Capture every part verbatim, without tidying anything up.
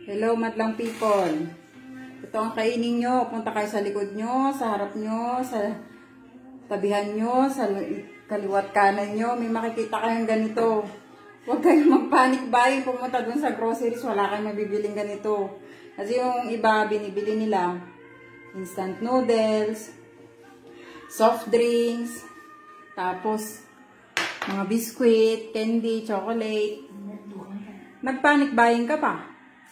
Hello, madlang people. Ito ang kainin nyo. Punta kayo sa likod nyo, sa harap nyo, sa tabihan nyo, sa kaliwat kanan nyo. May makikita kayong ganito. Huwag kayong mag-panic buying. Pumunta dun sa groceries, wala kayong mabibiling ganito. Kasi yung iba, binibili nila instant noodles, soft drinks, tapos mga biscuit, candy, chocolate. Nag-panic buying ka pa.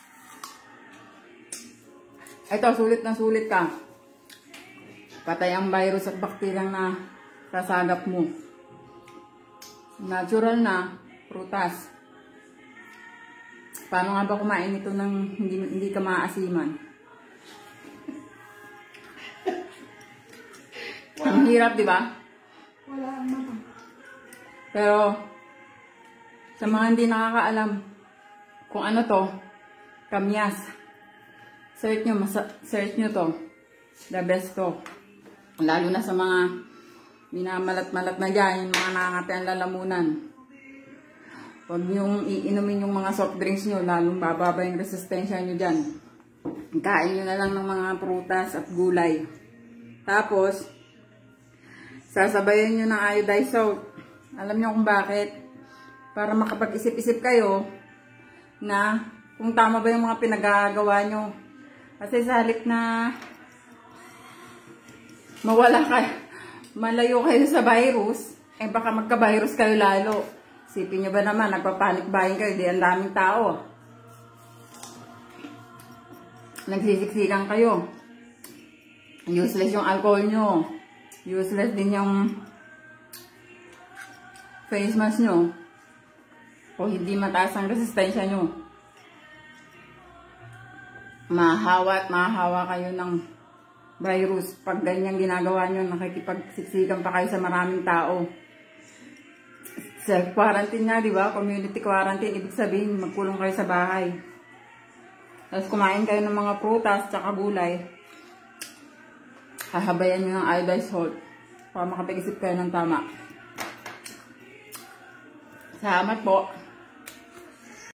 Ito, sulit na sulit ka. Patay ang virus at bakteryang na kasagap mo. Natural na prutas. Paano nga ba kumain ito ng hindi, hindi ka maaasiman? Ang hirap, di ba? Wala naman. Pero, sa mga hindi nakakaalam kung ano to, kamyas. Search nyo, search nyo to. The best to. Lalo na sa mga minamalat-malat na dyan, yung mga nakangati ang lalamunan. Huwag nyong iinumin yung mga soft drinks nyo, lalong bababa yung resistensya nyo dyan. Kain nyo na lang ng mga prutas at gulay. Tapos, sasabayan nyo ng iodized salt. Alam nyo kung bakit? Para makapag-isip-isip kayo na kung tama ba yung mga pinagagawa nyo. Kasi sa halip na mawala kayo, malayo kayo sa virus, eh baka magka-virus kayo lalo. Isipin nyo ba naman, nagpa-panic buying kayo, di ang daming tao. Nagsisiksikan kayo. Useless yung alcohol nyo. Useless din yung face mask nyo. O hindi mataas ang resistensya nyo. Mahawa at mahawa kayo ng virus. Pag ganyan ginagawa nyo, nakikipagsiksikan pa kayo sa maraming tao. Self-quarantine nga, di ba? Community quarantine. Ibig sabihin, magkulong kayo sa bahay. Tapos kumain kayo ng mga prutas tsaka gulay. Hahabayan nyo ng iodized salt para makapag-isip kayo ng tama. Salamat po.